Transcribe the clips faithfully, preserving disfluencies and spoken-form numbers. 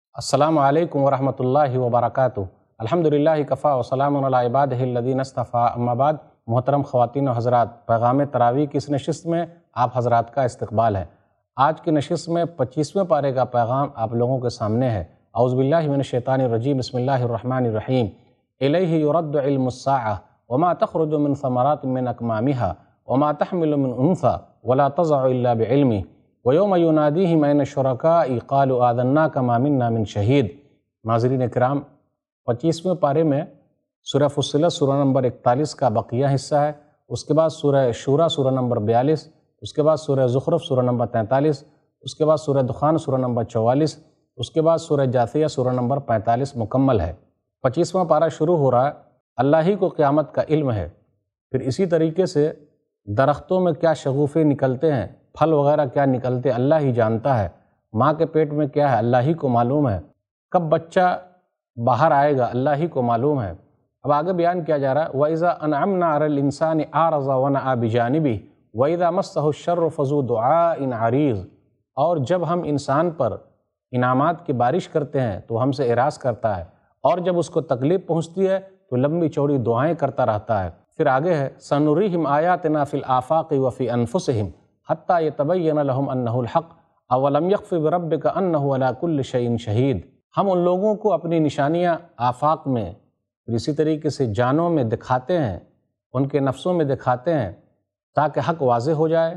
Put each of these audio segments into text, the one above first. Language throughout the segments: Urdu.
السلام علیکم ورحمۃ اللہ وبرکاتہ۔ الحمدللہ کفا وسلام علی عبادہ الذین اصطفیٰ، اما بعد۔ محترم خواتین و حضرات، پیغام تراویح کی اس نشست میں آپ حضرات کا استقبال ہے۔ آج کی نشست میں پچیسویں پارے کا پیغام آپ لوگوں کے سامنے ہے۔ اعوذ باللہ من الشیطان الرجیم، بسم اللہ الرحمن الرحیم۔ الیہ یرد علم الساعہ وما تخرج من ثمرات من اکمامہا وما تحمل من انثی ولا تضع الا بعلمہ وَيَوْمَ يُنَادِيهِمْ أَيْنَ شُرَكَائِي قَالُوا آذَنَّاكَ مَا مِنَّا مِن شَهِيدٍ۔ ناظرین کرام، پچیسویں پارے میں سورہ فصلت سورہ نمبر اکتالیس کا بقیہ حصہ ہے۔ اس کے بعد سورہ شورا سورہ نمبر بیالیس، اس کے بعد سورہ زخرف سورہ نمبر تینتالیس، اس کے بعد سورہ دخان سورہ نمبر چوالیس، اس کے بعد سورہ جاثیہ سورہ نمبر پینتالیس مکمل ہے۔ پچیسواں پارہ شروع ہو رہا ہے، اللہ ہی کو قیامت کا علم ہے۔ پھر اسی طریقے سے درختوں میں کیا شگوفے نکلتے ہیں، پھل وغیرہ کیا نکلتے اللہ ہی جانتا ہے۔ ماں کے پیٹ میں کیا ہے اللہ ہی کو معلوم ہے۔ کب بچہ باہر آئے گا اللہ ہی کو معلوم ہے۔ اب آگے بیان کیا جا رہا ہے، وَإِذَا أَنْعَمْنَا عَلَى الْإِنسَانِ أَعْرَضَ وَنَأَىٰ بِجَانِبِهِ وَإِذَا مَسَّهُ الشَّرُّ فَذُو دُعَاءٍ عَرِيضٍ۔ اور جب ہم انسان پر انعامات کی بارش کرتے ہیں تو ہم سے اعراض کرتا ہے، اور جب اس کو تکلیف پہنچتی ہے تو لمبی چوڑی دعائیں کرتا رہتا ہے۔ پھر آگے ہے، سَنُرِيهِمْ آيَاتِنَا فِي الْآفَاقِ وَفِي أَنفُسِهِمْ حتیٰ یتبین لہم انہ الحق اولم یکف بربک انہ علی کل شیء شہید۔ ہم ان لوگوں کو اپنی نشانیاں آفاق میں، پھر اسی طریقے سے جانوں میں دکھاتے ہیں، ان کے نفسوں میں دکھاتے ہیں تاکہ حق واضح ہو جائے۔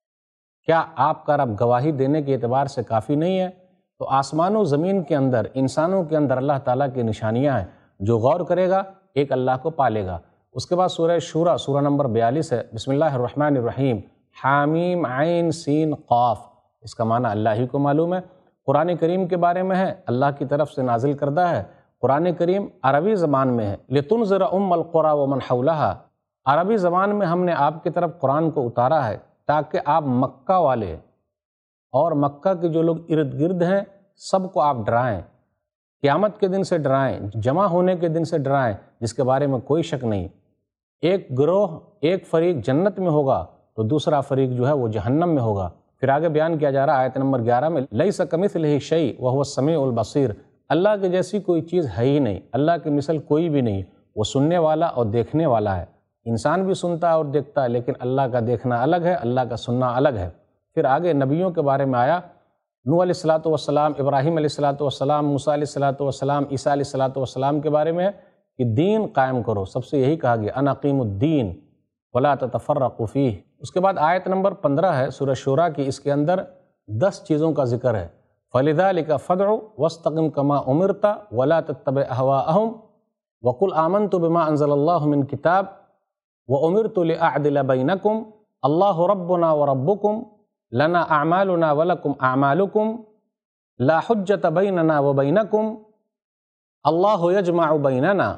کیا آپ کا رب گواہی دینے کے اعتبار سے کافی نہیں ہے؟ تو آسمان و زمین کے اندر، انسانوں کے اندر اللہ تعالیٰ کی نشانیاں ہیں، جو غور کرے گا ایک اللہ کو پالے گا۔ اس کے بعد سورہ شورا سورہ نمبر بیالیس ہے، بسم اللہ الرحمن الرحیم، حامیم عین سین قاف۔ اس کا معنی اللہ ہی کو معلوم ہے۔ قرآن کریم کے بارے میں ہے، اللہ کی طرف سے نازل کردہ ہے۔ قرآن کریم عربی زبان میں ہے، لِتُنذِرَ أُمَّ الْقُرَىٰ وَمَنْ حَوْلَهَا۔ عربی زبان میں ہم نے آپ کی طرف قرآن کو اتارا ہے تاکہ آپ مکہ والے اور مکہ کے جو لوگ ارد گرد ہیں سب کو آپ ڈرائیں، قیامت کے دن سے ڈرائیں، جمع ہونے کے دن سے ڈرائیں، جس کے بارے میں کوئی شک نہیں۔ ایک گروہ، ایک فریق جنت میں ہوگا تو دوسرا فریق جو ہے وہ جہنم میں ہوگا۔ پھر آگے بیان کیا جا رہا ہے آیت نمبر گیارہ میں، لیس کمثلہ شیء وہو السمیع البصیر۔ اللہ کے جیسی کوئی چیز ہے ہی نہیں، اللہ کی مثل کوئی بھی نہیں، وہ سننے والا اور دیکھنے والا ہے۔ انسان بھی سنتا ہے اور دیکھتا ہے، لیکن اللہ کا دیکھنا الگ ہے، اللہ کا سننا الگ ہے۔ پھر آگے نبیوں کے بارے میں آیا، نوح علیہ الصلوۃ والسلام، ابراہیم علیہ الصلوۃ والسلام، موسیٰ علیہ الصلوۃ والسلام، عیسیٰ علیہ الصلوۃ والسلام کے بارے میں ہے کہ دین قائم کرو۔ سب سے یہی کہا گیا، ان اقیموا الدین ولا تتفرقوا فیہ۔ اس کے بعد آیت نمبر پندرہ ہے سورہ شورا کی، اس کے اندر دس چیزوں کا ذکر ہے۔ فَلِذَٰلِكَ فَادْعُ وَاسْتَقِمْ كَمَا أُمِرْتَ وَلَا تَتَّبِعْ أَهْوَاءَهُمْ وَقُلْ آمَنْتُ بِمَا أَنزَلَ اللَّهُ مِنْ كِتَابٍ وَأُمِرْتُ لِأَعْدِلَ بَيْنَكُمْ اللَّهُ رَبُّنَا وَرَبُّكُمْ لَنَا أَعْمَالُنَا وَلَكُمْ أَعْمَالُكُمْ لَا حُجَّةَ بَيْنَنَا وَبَيْنَكُمْ اللَّهُ يَجْمَعُ بَيْنَنَا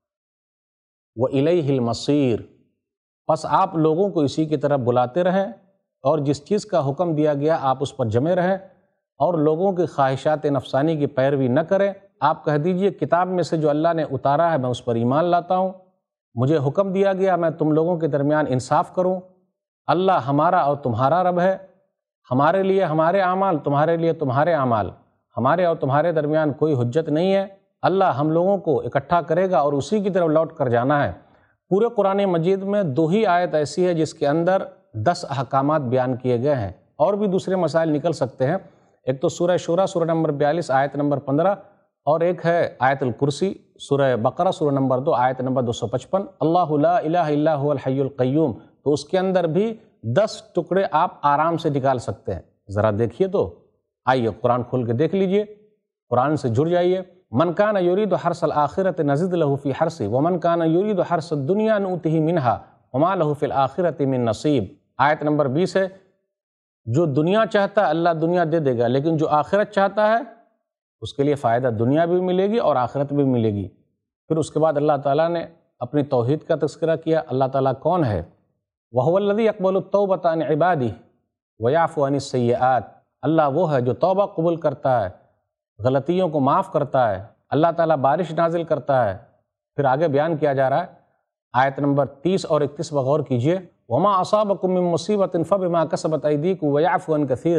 وَإِلَيْهِ الْمَصِيرُ۔ پس آپ لوگوں کو اسی کی طرف بلاتے رہیں، اور جس چیز کا حکم دیا گیا آپ اس پر جمے رہیں، اور لوگوں کی خواہشات نفسانی کی پیروی نہ کریں۔ آپ کہہ دیجئے کتاب میں سے جو اللہ نے اتارا ہے میں اس پر ایمان لاتا ہوں، مجھے حکم دیا گیا میں تم لوگوں کے درمیان انصاف کروں۔ اللہ ہمارا اور تمہارا رب ہے، ہمارے لیے ہمارے اعمال، تمہارے لیے تمہارے اعمال، ہمارے اور تمہارے درمیان کوئی حجت نہیں ہے۔ اللہ ہم لوگوں کو اکٹھا کرے گا اور اسی کی طرف لوٹ کر جانا ہے۔ پورے قرآن مجید میں دو ہی آیت ایسی ہے جس کے اندر دس احکامات بیان کیے گئے ہیں، اور بھی دوسرے مسائل نکل سکتے ہیں۔ ایک تو سورہ شورا سورہ نمبر بیالیس آیت نمبر پندرہ، اور ایک ہے آیت الکرسی سورہ بقرہ سورہ نمبر دو آیت نمبر دو سو پچپن، اللہ لا الہ الا هو الحی القیوم۔ تو اس کے اندر بھی دس ٹکڑے آپ آرام سے نکال سکتے ہیں۔ ذرا دیکھیے تو، آئیے قرآن کھول کے دیکھ لیجئے، قرآن سے جڑ جائیے۔ من کان یرید حرث الآخرۃ نزد له فی حرثہ ومن کان یرید حرث الدنیا نؤتہ منہا وما له فی الآخرۃ من نصیب۔ آیت نمبر بیس ہے، جو دنیا چاہتا ہے اللہ دنیا دے دے گا، لیکن جو آخرت چاہتا ہے اس کے لیے فائدہ دنیا بھی ملے گی اور آخرت بھی ملے گی۔ پھر اس کے بعد اللہ تعالیٰ نے اپنی توحید کا تذکرہ کیا۔ اللہ تعالیٰ کون ہے؟ وَهُوَ الَّذِي يَقْبَلُ التَّوْبَةَ عَنْ عِبَادِهِ وَيَعْفُو عَنِ السَّيِّئَاتِ۔ اللہ وہ ہے جو توبہ قبول کرتا ہے، غلطیوں کو معاف کرتا ہے۔ اللہ تعالیٰ بارش نازل کرتا ہے۔ پھر آگے بیان کیا جا رہا ہے آیت نمبر تیس اور اکتیس بغور کیجئے، وَمَا أَصَابَكُم مِّن مُّصِيبَةٍ فَبِمَا كَسَبَتْ أَيْدِيكُمْ وَيَعْفُو عَنْ كَثِيرٍ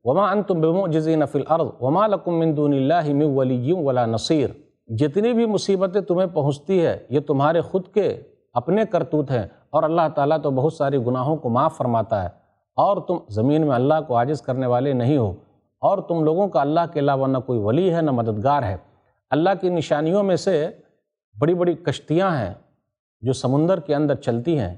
وما انتم بمعجزین فی الارض وما لکم من دون اللہ من ولی ولا نصیر۔ جتنی بھی مصیبتیں تمہیں پہنچتی ہے یہ تمہارے خود کے اپنے کرتوت ہیں، اور اللہ تعالیٰ تو بہت ساری گناہوں کو معاف فرماتا ہے، اور تم زمین میں اللہ کو عاجز کرنے والے نہیں ہو، اور تم لوگوں کا اللہ کے علاوہ نہ کوئی ولی ہے نہ مددگار ہے۔ اللہ کی نشانیوں میں سے بڑی بڑی کشتیاں ہیں جو سمندر کے اندر چلتی ہیں،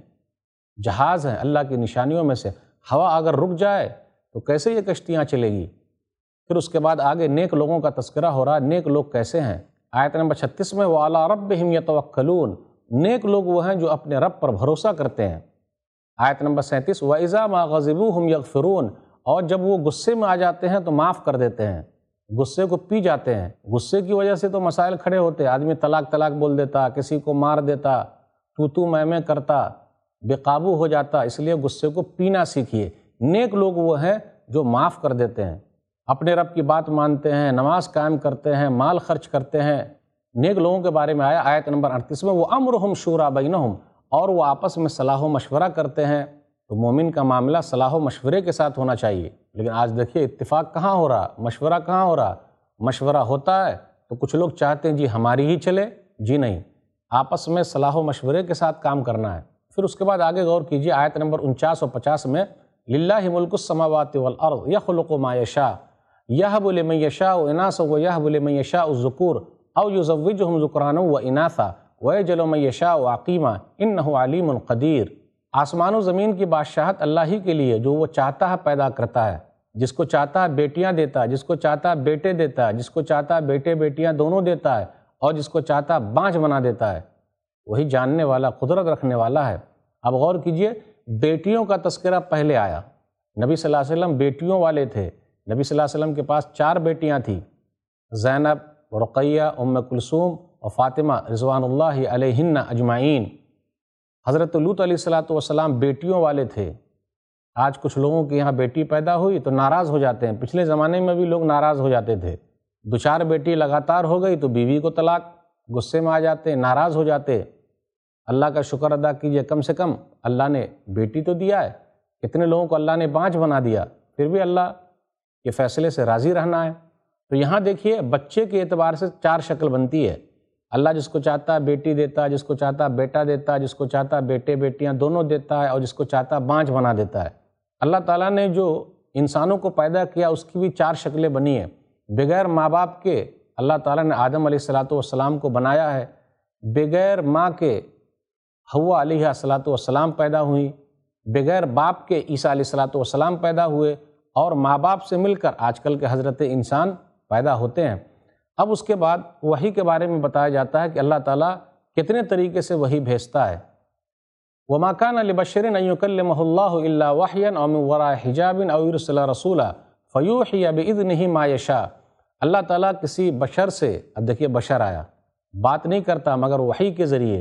جہاز ہیں اللہ کی نشانیوں میں سے۔ ہوا اگر رک جائے تو کیسے یہ کشتیاں چلے گی؟ پھر اس کے بعد آگے نیک لوگوں کا تذکرہ ہو رہا ہے، نیک لوگ کیسے ہیں؟ آیت نمبر چھتیس میں وَعَلَىٰ رَبِّهِمْ يَتَوَكَّلُونَ، نیک لوگ وہ ہیں جو اپنے رب پر بھروسہ کرتے ہیں۔ آیت نمبر سینتیس وَإِذَا مَا غَضِبُوا هُمْ يَغْفِرُونَ، اور جب وہ غصے میں آ جاتے ہیں تو معاف کر دیتے ہیں، غصے کو پی جاتے ہیں۔ غصے کی وجہ سے تو مسائل کھڑے ہوتے، آدمی طلاق طلاق بول دیتا، کسی کو مار دیتا، تو تو میں میں کرتا، بے قابو ہو جاتا، اس لیے غصے کو پینا سیکھیے۔ نیک لوگ وہ ہیں جو معاف کر دیتے ہیں، اپنے رب کی بات مانتے ہیں، نماز قائم کرتے ہیں، مال خرچ کرتے ہیں۔ نیک لوگوں کے بارے میں آیا آیت نمبر اڑتیس میں وَأَمْرُهُمْ شُورَىٰ بَيْنَهُمْ، اور وہ آپس میں صلاح و مشورہ کرتے ہیں۔ تو مومن کا معاملہ صلاح و مشورے کے ساتھ ہونا چاہیے، لیکن آج دیکھیے اتفاق کہاں ہو رہا، مشورہ کہاں ہو رہا۔ مشورہ ہوتا ہے تو کچھ لوگ چاہتے ہیں جی ہماری ہی چلے، جی نہیں، آپس میں صلاح و مشورے کے ساتھ کام کرنا ہے۔ پھر اس کے بعد آگے غور کیجیے آیت نمبر انچاس اور پچاس میں للہ ملک السماوات والارض یخلق ما یشاء یہب لمن یشاء اناثا ویہب لمن یشاء الذکور او یزوجہم ذکرانا واناثا ویجعل من یشاء عقیما انہ علیم قدیر۔ آسمان و زمین کی بادشاہت اللہ ہی کے لیے، جو وہ چاہتا ہے پیدا کرتا ہے، جس کو چاہتا ہے بیٹیاں دیتا ہے، جس کو چاہتا ہے بیٹے دیتا ہے، جس کو چاہتا ہے بیٹے بیٹیاں دونوں دیتا ہے، اور جس کو چاہتا ہے بانجھ بنا دیتا ہے۔ وہی جاننے والا، قدرت رکھنے والا ہے۔ اب غور کیجئے، بیٹیوں کا تذکرہ پہلے آیا، نبی صلی اللہ علیہ وسلم بیٹیوں والے تھے، نبی صلی اللہ علیہ وسلم کے پاس چار بیٹیاں تھیں، زینب، رقیہ، ام کلثوم اور فاطمہ رضوان اللہ علیہن اجمعین۔ حضرت لوط علیہ الصلوۃ والسلام بیٹیوں والے تھے۔ آج کچھ لوگوں کے یہاں بیٹی پیدا ہوئی تو ناراض ہو جاتے ہیں، پچھلے زمانے میں بھی لوگ ناراض ہو جاتے تھے، دو چار بیٹی لگاتار ہو گئی تو بیوی کو طلاق، غصے میں آ جاتے، ناراض ہو جاتے۔ اللہ کا شکر ادا کیجئے، کم سے کم اللہ نے بیٹی تو دیا ہے۔ کتنے لوگوں کو اللہ نے بانجھ بنا دیا، پھر بھی اللہ کے فیصلے سے راضی رہنا ہے۔ تو یہاں دیکھیے بچے کے اعتبار سے چار شکل بنتی ہے۔ اللہ جس کو چاہتا ہے بیٹی دیتا ہے، جس کو چاہتا ہے بیٹا دیتا ہے، جس کو چاہتا ہے بیٹے بیٹیاں دونوں دیتا ہے، اور جس کو چاہتا ہے بانجھ بنا دیتا ہے۔ اللہ تعالیٰ نے جو انسانوں کو پیدا کیا اس کی بھی چار شکلیں بنی ہیں۔ بغیر ماں باپ کے اللہ تعالیٰ نے آدم علیہ الصلوۃ والسلام کو بنایا ہے، بغیر ماں کے حوا علیہ الصلوۃ والسلام پیدا ہوئیں، بغیر باپ کے عیسیٰ علیہ الصلوۃ والسلام پیدا ہوئے، اور ماں باپ سے مل کر آج کل کے حضرت انسان پیدا ہوتے ہیں۔ اب اس کے بعد وحی کے بارے میں بتایا جاتا ہے کہ اللہ تعالیٰ کتنے طریقے سے وحی بھیجتا ہے۔ وَمَا كَانَ لِبَشَرٍ أَن يُكَلِّمَهُ اللَّهُ إِلَّا وَحْيًا أَوْ مِن وَرَاءِ حِجَابٍ أَوْ يُرْسِلَ رَسُولًا فَيُوحِيَ بِإِذْنِهِ مَا يَشَاءُ۔ اللہ تعالیٰ کسی بشر سے، اب دیکھیے بشر آیا، بات نہیں کرتا مگر وحی کے ذریعے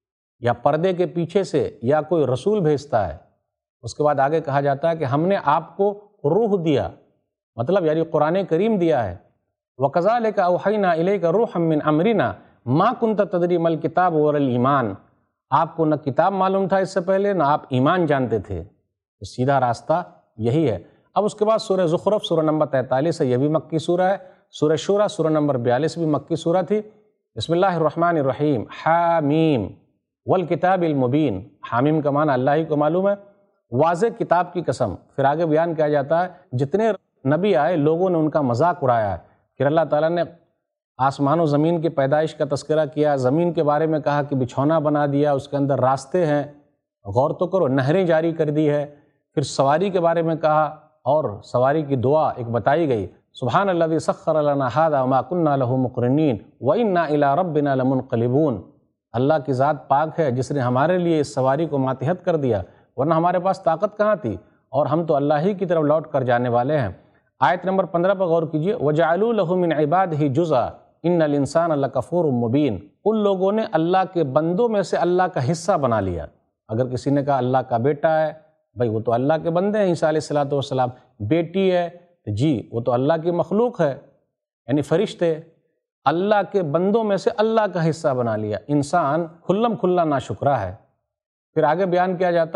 یا پردے کے پیچھے سے یا کوئی رسول بھیجتا ہے۔ اس کے بعد آگے کہا جاتا ہے کہ ہم نے آپ کو روح دیا، مطلب یعنی قرآن کریم دیا ہے۔ وَكَذَلِكَ أَوْحَيْنَا إِلَيْكَ رُوحًا مِّنْ أَمْرِنَا مَا كُنْتَ تَدْرِي مَا الْكِتَابُ وَلَا الْإِيمَانُ۔ آپ کو نہ کتاب معلوم تھا اس سے پہلے، نہ آپ ایمان جانتے تھے۔ تو سیدھا راستہ یہی ہے۔ اب اس کے بعد سورہ زخرف سورہ نمبر تینتالیس ہے، یہ بھی مکی سورہ ہے۔ سورہ شورى سورہ نمبر بیالیس بھی مکی سورہ تھی۔ بسم اللہ الرحمن الرحیم، حامیم والکتاب المبین۔ حامیم کا معنی اللہ ہی کو معلوم ہے، واضح کتاب کی قسم۔ پھر آگے بیان کیا جاتا ہے جتنے نبی آئے لوگوں نے ان کا مذاق اڑایا ہے۔ پھر اللہ تعالیٰ نے آسمان و زمین کی پیدائش کا تذکرہ کیا، زمین کے بارے میں کہا کہ بچھونا بنا دیا، اس کے اندر راستے ہیں، غور تو کرو، نہریں جاری کر دی ہے۔ پھر سواری کے بارے میں کہا اور سواری کی دعا ایک بتائی گئی، سبحان الذی سخر لنا ھذا وما کنا لہ مقرنین وانا الی ربنا لمنقلبون۔ اللہ کی ذات پاک ہے جس نے ہمارے لیے اس سواری کو ماتحت کر دیا، ورنہ ہمارے پاس طاقت کہاں تھی، اور ہم تو اللہ ہی کی طرف لوٹ کر جانے والے ہیں۔ آیت نمبر پندرہ پر غور کیجیے، وَجَعَلُوا لَهُ مِنْ عِبَادِهِ جُزْءًا إِنَّ الْإِنسَانَ لَكَفُورٌ مُبِينٌ۔ ان لوگوں نے اللہ کے بندوں میں سے اللہ کا حصہ بنا لیا۔ اگر کسی نے کہا اللہ کا بیٹا ہے، بھائی وہ تو اللہ کے بندے ہیں، عیسیٰ علیہ الصلوۃ والسلام، بیٹی ہے جی وہ تو اللہ کی مخلوق ہے، یعنی فرشتے، اللہ کے بندوں میں سے اللہ کا حصہ بنا لیا۔ انسان کھلم کھلا ناشکرا ہے۔ پھر آگے بیان کیا جاتا ہے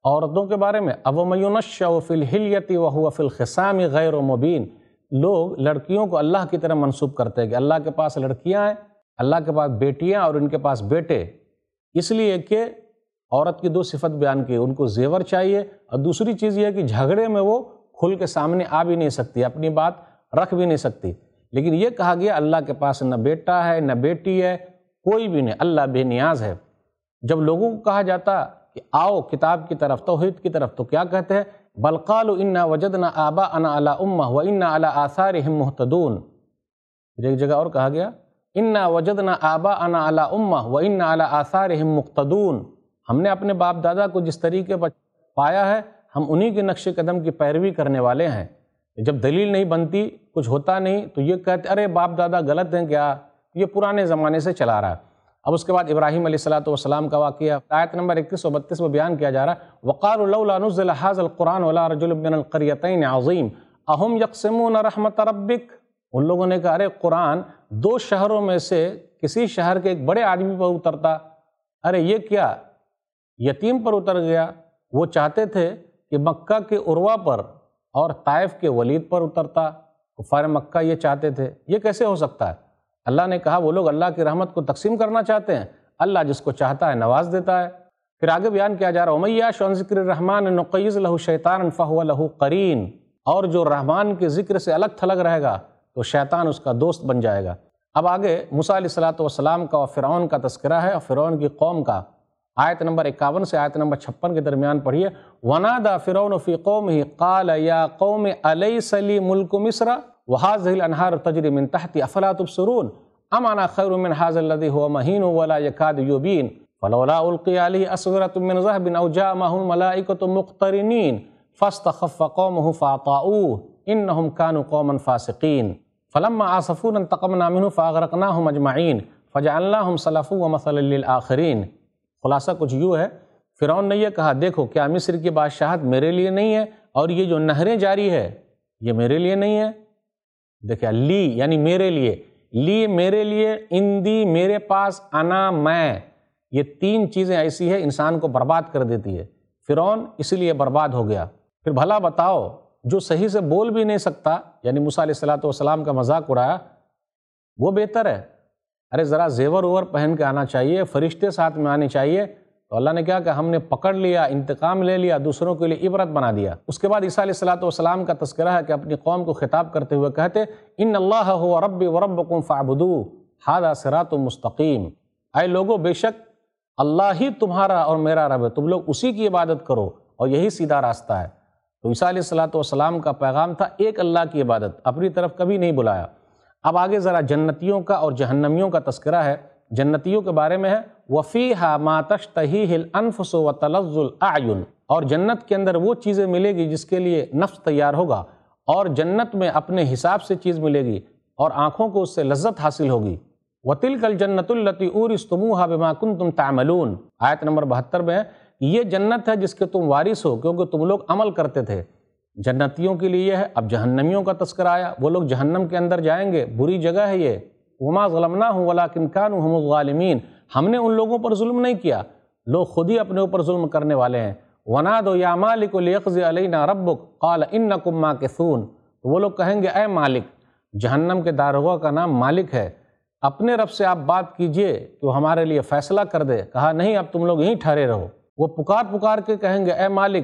عورتوں کے بارے میں اَوَمَن يُنَشَّأُ فِي الْحِلْيَةِ وَهُوَ فِي الْخِصَامِ غَيْرُ مُبِينٍ، لوگ لڑکیوں کو اللہ کی طرح منسوب کرتے ہیں کہ اللہ کے پاس لڑکیاں ہیں، اللہ کے پاس بیٹیاں اور ان کے پاس بیٹے، اس لیے کہ عورت کی دو صفت بیان کی، ان کو زیور چاہیے اور دوسری چیز یہ ہے کہ جھگڑے میں وہ کھل کے سامنے آ بھی نہیں سکتی، اپنی بات رکھ بھی نہیں سکتی۔ لیکن یہ کہا گیا اللہ کے پاس نہ بیٹا ہے نہ بیٹی ہے، کوئی بھی نہیں، اللہ بے نیاز ہے۔ جب لوگوں کو کہا جاتا کہ آؤ کتاب کی طرف، توحید کی طرف، تو کیا کہتے ہیں؟ بل قالوا انا وجدنا آباءنا علی امہ وانا علی آثارہم مہتدون۔ ایک جگہ اور کہا گیا انا وجدنا آباءنا علی امہ وانا علی آثارہم مقتدون، ہم نے اپنے باپ دادا کو جس طریقے پر پایا ہے ہم انہی کے نقش قدم کی پیروی کرنے والے ہیں۔ جب دلیل نہیں بنتی، کچھ ہوتا نہیں، تو یہ کہتے ارے باپ دادا غلط ہیں کیا، یہ پرانے زمانے سے چلا رہا ہے۔ اب اس کے بعد ابراہیم علیہ الصلوۃ والسلام کا واقعہ آیت نمبر اکیس و بتیس میں بیان کیا جا رہا ہے، وَقَالُوا لَوْلَا نُزِّلَ هَٰذَا الْقُرْآنُ عَلَىٰ رَجُلٍ مِّنَ الْقَرْيَتَيْنِ عَظِيمٍ أَهُمْ يَقْسِمُونَ رَحْمَةَ رَبِّكَ، ان لوگوں نے کہا ارے قرآن دو شہروں میں سے کسی شہر کے ایک بڑے آدمی پر اترتا، ارے یہ کیا یتیم پر اتر گیا۔ وہ چاہتے تھے کہ مکہ کے عروہ پر اور طائف کے ولید پر اترتا، کفار مکہ یہ چاہتے تھے، یہ کیسے ہو سکتا ہے؟ اللہ نے کہا وہ لوگ اللہ کی رحمت کو تقسیم کرنا چاہتے ہیں، اللہ جس کو چاہتا ہے نواز دیتا ہے۔ پھر آگے بیان کیا جا رہا ہے وَمَن يَعْشُ عَن ذِكْرِ الرَّحْمَٰنِ نُقَيِّضْ لَهُ شَيْطَانًا فَهُوَ لَهُ قَرِينٌ، اور جو رحمان کے ذکر سے الگ تھلگ رہے گا تو شیطان اس کا دوست بن جائے گا۔ اب آگے موسیٰ علیہ الصلوۃ والسلام کا اور فرعون کا تذکرہ ہے، اور فرعون کی قوم کا، آیت نمبر اکاون سے آیت نمبر چھپن کے درمیان پڑھیے، وَنَادَى فِرْعَوْنُ فِي قَوْمِهِ قَالَ يَا قَوْمِ أَلَيْسَ لِي مُلْكُ مِصْرَ وَهَٰذِهِ الْأَنْهَارُ تَجْرِي مِن تَحْتِي أَفَلَا تُبْصِرُونَ أَمْ أَنَا خَيْرٌ مِّنْ هَٰذَا الَّذِي هُوَ مَهِينٌ وَلَا يَكَادُ يُبِينُ فَلَوْلَا أُلْقِيَ عَلَيْهِ أَسْوِرَةٌ مِّن ذَهَبٍ أَوْ جَاءَ مَعَهُ الْمَلَائِكَةُ مُقْتَرِنِينَ فَاسْتَخَفَّ قَوْمَهُ فَأَطَاعُوهُ إِنَّهُمْ كَانُوا قَوْمًا فَاسِقِينَ فَلَمَّا آسَفُونَا انتَقَمْنَا مِنْهُمْ فَأَغْرَقْنَاهُمْ أَجْمَعِينَ فَجَعَلْنَاهُمْ سَلَفًا وَمَثَلًا لِّلْآخِرِينَ۔ خلاصہ کچھ یوں ہے، فرعون نے یہ کہا دیکھو کیا مصر کی بادشاہت میرے لیے نہیں ہے، اور یہ جو نہریں جاری ہے یہ میرے لیے نہیں ہے؟ دیکھیں لی یعنی میرے لیے، لی میرے لیے، اندی میرے پاس، انا میں، یہ تین چیزیں ایسی ہیں انسان کو برباد کر دیتی ہے۔ فرعون اس لیے برباد ہو گیا۔ پھر بھلا بتاؤ جو صحیح سے بول بھی نہیں سکتا، یعنی موسیٰ علیہ الصلوۃ والسلام کا مذاق اڑایا، وہ بہتر ہے؟ ارے ذرا زیور اوور پہن کے آنا چاہیے، فرشتے ساتھ میں آنے چاہیے۔ تو اللہ نے کیا کہ ہم نے پکڑ لیا، انتقام لے لیا، دوسروں کے لیے عبرت بنا دیا۔ اس کے بعد عیسیٰ علیہ الصلوۃ والسلام کا تذکرہ ہے کہ اپنی قوم کو خطاب کرتے ہوئے کہتے ان اللہ هو ربی وربکم فاعبدوہ ھذا صراط مستقیم، اے لوگو بے شک اللہ ہی تمہارا اور میرا رب ہے، تم لوگ اسی کی عبادت کرو اور یہی سیدھا راستہ ہے۔ تو عیسیٰ علیہ الصلوۃ والسلام کا پیغام تھا ایک اللہ کی عبادت، اپنی طرف کبھی نہیں بلایا۔ اب آگے ذرا جنتیوں کا اور جہنمیوں کا تذکرہ ہے۔ جنتیوں کے بارے میں ہے وَفِيهَا مَا تَشْتَهِيهِ الْأَنفُسُ وَتَلَذُّ الْأَعْيُنُ، اور جنت کے اندر وہ چیزیں ملے گی جس کے لیے نفس تیار ہوگا، اور جنت میں اپنے حساب سے چیز ملے گی اور آنکھوں کو اس سے لذت حاصل ہوگی۔ وَتِلْكَ الْجَنَّةُ الَّتِي أُورِثْتُمُوهَا بِمَا كُنْتُمْ تَعْمَلُونَ، آیت نمبر بہتر میں ہے یہ جنت ہے جس کے تم وارث ہو کیونکہ تم لوگ عمل کرتے تھے۔ جنتیوں کے لیے یہ ہے۔ اب جہنمیوں کا تذکرہ آیا، وہ لوگ جہنم کے اندر جائیں گے، بری جگہ ہے یہ۔ وما ظلمناہم ولکن کانوا ھم الظالمین، ہم نے ان لوگوں پر ظلم نہیں کیا، لوگ خود ہی اپنے اوپر ظلم کرنے والے ہیں۔ ونادوا یا مالک لیقضی علینا ربک قال انکم ماکثون، تو وہ لوگ کہیں گے اے مالک، جہنم کے داروغہ کا نام مالک ہے، اپنے رب سے آپ بات کیجئے کہ وہ ہمارے لیے فیصلہ کر دے۔ کہا نہیں، اب تم لوگ یہیں ٹھہرے رہو۔ وہ پکار پکار کے کہیں گے اے مالک،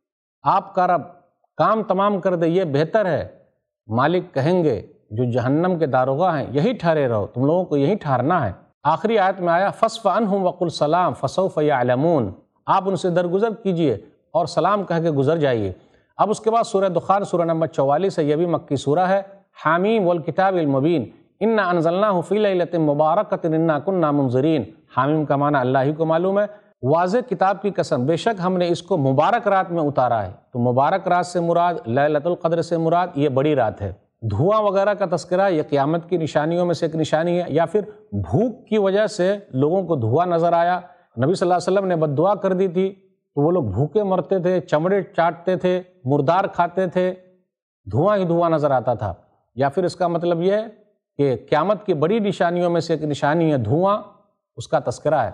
آپ کا رب کام تمام کر دے، یہ بہتر ہے۔ مالک کہیں گے جو جہنم کے داروغہ ہیں یہی ٹھہرے رہو، تم لوگوں کو یہی ٹھہرنا ہے۔ آخری آیت میں آیا فَاصْفَحْ عَنْهُمْ وَقُلْ سَلَامٌ فَسَوْفَ يَعْلَمُونَ، آپ ان سے درگزر کیجئے اور سلام کہہ کے گزر جائیے۔ اب اس کے بعد سورہ دخان سورہ نمبر چوالیس ہے، یہ بھی مکی سورہ ہے۔ حامیم والکتاب المبین انا انزلناہ فی لیلۃ مبارکۃ انا کنا منذرین، حامیم کا معنی اللہ ہی کو معلوم ہے۔ واضح کتاب کی قسم، بے شک ہم نے اس کو مبارک رات میں اتارا ہے۔ تو مبارک رات سے مراد، لیلۃ القدر سے مراد یہ بڑی رات ہے۔ دھواں وغیرہ کا تذکرہ یہ قیامت کی نشانیوں میں سے ایک نشانی ہے، یا پھر بھوک کی وجہ سے لوگوں کو دھواں نظر آیا، نبی صلی اللہ علیہ وسلم نے بد دعا کر دی تھی تو وہ لوگ بھوکے مرتے تھے، چمڑے چاٹتے تھے، مردار کھاتے تھے، دھواں ہی دھواں نظر آتا تھا۔ یا پھر اس کا مطلب یہ ہے کہ قیامت کی بڑی نشانیوں میں سے ایک نشانی ہے دھواں، اس کا تذکرہ ہے۔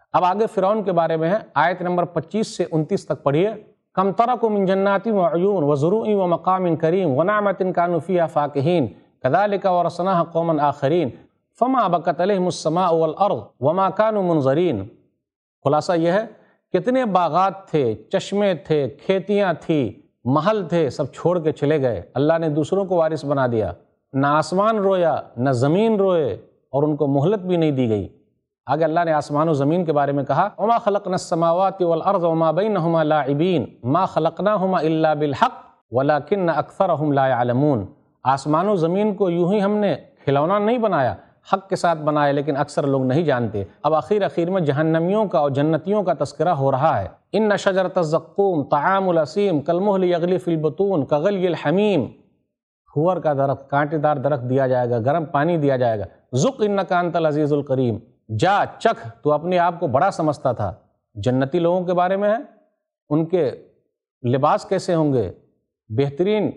اب آگے فرعون کے بارے میں ہے، آیت نمبر پچیس سے انتیس تک پڑھیے۔ کم ترکوا من جنات وعیون وزروع ومقام کریم ونعمت کانوا فیہا فاکہین کذالک ورثناہا قوما آخرین فما بکت علیہم السماء والارض وما کانوا منظرین۔ خلاصہ یہ ہے، کتنے باغات تھے، چشمے تھے، کھیتیاں تھی، محل تھے، سب چھوڑ کے چلے گئے، اللہ نے دوسروں کو وارث بنا دیا، نہ آسمان رویا نہ زمین روئے اور ان کو مہلت بھی نہیں دی گئی۔ آگے اللہ نے آسمان و زمین کے بارے میں کہا وما خلقنا السماوات والارض وما بینہما لاعبین ما خلقناہما الا بالحق ولکن اکثرہم لا یعلمون۔ آسمان و زمین کو یوں ہی ہم نے کھلونا نہیں بنایا، حق کے ساتھ بنایا، لیکن اکثر لوگ نہیں جانتے۔ اب آخر اخیر میں جہنمیوں کا اور جنتیوں کا تذکرہ ہو رہا ہے۔ ان شجرۃ الزقوم طعام الاسیم کالمہل یغلی فی البطون کغلی الحمیم۔ پھور کا درخت، کانٹے دار درخت دیا جائے گا، گرم پانی دیا جائے گا۔ ذق انک انت العزیز الکریم، جا چکھ، تو اپنے آپ کو بڑا سمجھتا تھا۔ جنتی لوگوں کے بارے میں ہے، ان کے لباس کیسے ہوں گے، بہترین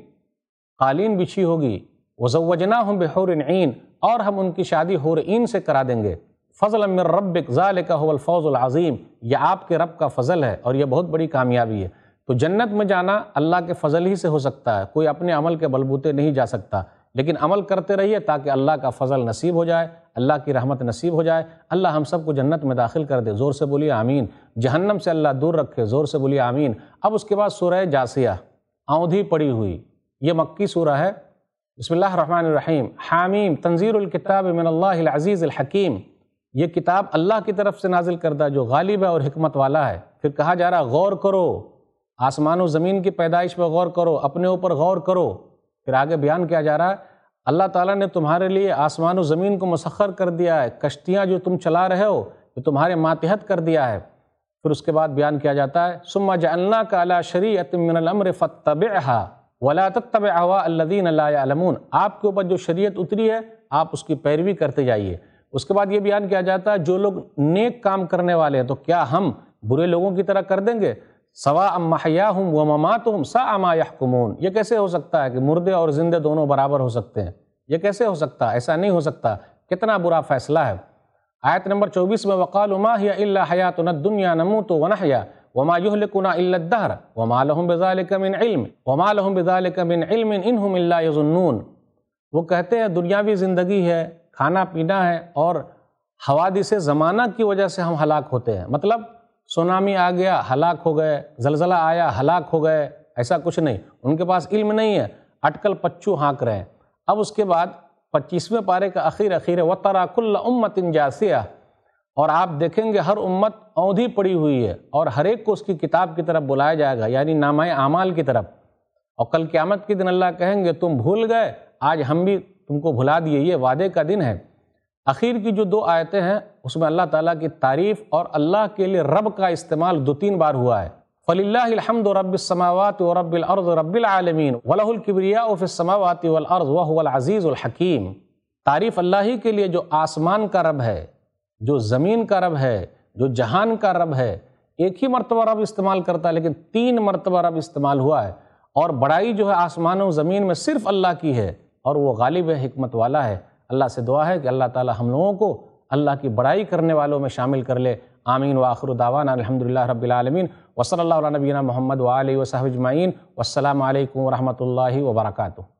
قالین بچھی ہوگی۔ وزوجناہم بحور عین، اور ہم ان کی شادی حور عین سے کرا دیں گے۔ فضلا من ربک ذالک هو الفوز العظیم، یہ آپ کے رب کا فضل ہے اور یہ بہت بڑی کامیابی ہے۔ تو جنت میں جانا اللہ کے فضل ہی سے ہو سکتا ہے، کوئی اپنے عمل کے بلبوتے نہیں جا سکتا، لیکن عمل کرتے رہیے تاکہ اللہ کا فضل نصیب ہو جائے، اللہ کی رحمت نصیب ہو جائے، اللہ ہم سب کو جنت میں داخل کر دے۔ زور سے بولیے آمین۔ جہنم سے اللہ دور رکھے، زور سے بولیے آمین۔ اب اس کے بعد سورہ جاثیہ، آندھی پڑی ہوئی، یہ مکی سورہ ہے۔ بسم اللہ الرحمن الرحیم۔ حامیم تنزیل الکتاب من اللہ العزیز الحکیم، یہ کتاب اللہ کی طرف سے نازل کردہ جو غالب ہے اور حکمت والا ہے۔ پھر کہا جا رہا غور کرو، آسمان و زمین کی پیدائش پہ غور کرو، اپنے اوپر غور کرو۔ پھر آگے بیان کیا جا رہا ہے اللہ تعالیٰ نے تمہارے لیے آسمان و زمین کو مسخر کر دیا ہے، کشتیاں جو تم چلا رہے ہو یہ تمہارے ماتحت کر دیا ہے۔ پھر اس کے بعد بیان کیا جاتا ہے ثم جعلناک علی شریعۃ من الامر فاتبعها ولا تتبع اهواء الذین لا یعلمون، آپ کے اوپر جو شریعت اتری ہے آپ اس کی پیروی کرتے جائیے۔ اس کے بعد یہ بیان کیا جاتا ہے جو لوگ نیک کام کرنے والے ہیں تو کیا ہم برے لوگوں کی طرح کر دیں گے؟ سواء محیاہم ومماتہم ساء ما یحکمون، یہ کیسے ہو سکتا ہے کہ مردے اور زندے دونوں برابر ہو سکتے ہیں؟ یہ کیسے ہو سکتا ہے؟ ایسا نہیں ہو سکتا، کتنا برا فیصلہ ہے۔ آیت نمبر چوبیس میں وقالوا ما ہی الا حیاتنا الدنیا نموت ونحیا وما یہلکنا الا الدہر وما لہم بذالک من علم وما لہم بذالک من علم انہم الا یظنون۔ وہ کہتے ہیں دنیاوی زندگی ہے، کھانا پینا ہے اور حوادث زمانہ کی وجہ سے ہم ہلاک ہوتے ہیں، مطلب سونامی آ گیا ہلاک ہو گئے، زلزلہ آیا ہلاک ہو گئے، ایسا کچھ نہیں، ان کے پاس علم نہیں ہے، اٹکل پچو ہانک رہے ہیں۔ اب اس کے بعد پچیسویں پارے کا اخیر اخیر ہے وَتَرَى كُلَّ أُمَّةٍ جَاثِيَةٍ، اور آپ دیکھیں گے ہر امت اوندھی پڑی ہوئی ہے اور ہر ایک کو اس کی کتاب کی طرف بلایا جائے گا، یعنی نامہ اعمال کی طرف۔ اور کل قیامت کے دن اللہ کہیں گے تم بھول گئے، آج ہم بھی تم کو بھلا دیے، یہ وعدے کا دن ہے۔ اخیر کی جو دو آیتیں ہیں اس میں اللہ تعالیٰ کی تعریف اور اللہ کے لیے رب کا استعمال دو تین بار ہوا ہے۔ فَلِلَّهِ الْحَمْدُ رَبِّ السَّمَاوَاتِ وَرَبِّ الْأَرْضِ رَبِّ الْعَالَمِينَ وَلَهُ الْكِبْرِيَاءُ فِي السَّمَاوَاتِ وَالْأَرْضِ وَهُوَ الْعَزِيزُ الْحَكِيمُ۔ تعریف اللہ ہی کے لیے جو آسمان کا رب ہے، جو زمین کا رب ہے، جو جہان کا رب ہے۔ ایک ہی مرتبہ رب استعمال کرتا ہے لیکن تین مرتبہ رب استعمال ہوا ہے، اور بڑائی جو ہے آسمان و زمین میں صرف اللہ کی ہے اور وہ غالب ہے، حکمت والا ہے۔ اللہ سے دعا ہے کہ اللہ تعالی ہم لوگوں کو اللہ کی بڑائی کرنے والوں میں شامل کر لے۔ آمین وآخر دعوانا الحمدللہ رب العالمین وصلی اللہ علی نبینا محمد وآلہ وصحبہ اجمعین والسلام علیکم ورحمۃ اللہ وبرکاتہ۔